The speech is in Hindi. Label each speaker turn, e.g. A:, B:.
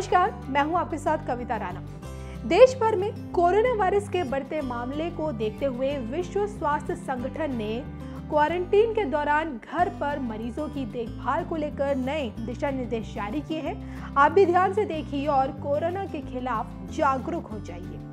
A: नमस्कार, मैं हूं आपके साथ कविता राणा। देश भर में कोरोना वायरस के बढ़ते मामले को देखते हुए विश्व स्वास्थ्य संगठन ने क्वारंटीन के दौरान घर पर मरीजों की देखभाल को लेकर नए दिशा निर्देश जारी किए हैं। आप भी ध्यान से देखिए और कोरोना के खिलाफ जागरूक हो जाइए।